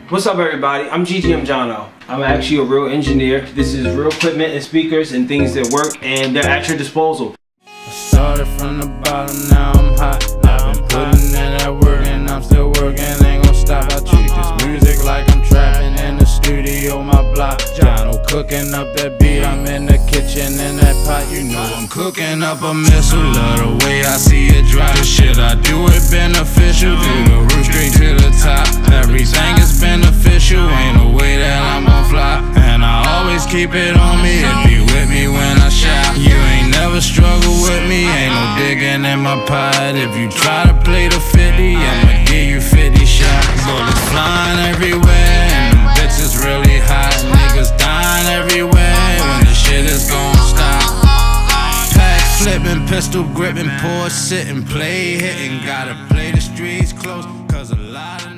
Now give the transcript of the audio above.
What's up, everybody? I'm Ggm Jono. I'm actually a real engineer. This is real equipment and speakers and things that work, and they're at your disposal. I started from the bottom, now I'm hot. I've been putting in that work and I'm still working, ain't gon' stop. I treat this music like I'm trapping in the studio, my block. Jono cooking up that beat, I'm in the kitchen in that pot. You know I'm cooking up a missile, love the way I see it drop. The shit I do it beneficial, to the roof straight to the top. Everything is beneficial, ain't no way that I'm gon' fly. And I always keep it on me, it be with me when I shout. You ain't never struggle with me, ain't no digging in my pot. If you try to play the 50, I'ma give you 50 shots. Bullets flying everywhere, and them bitches really hot. Niggas dying everywhere, when the shit is gon' stop. Pack flipping, pistol gripping, pause, sitting, play hitting. Gotta play the streets close, cause a lot of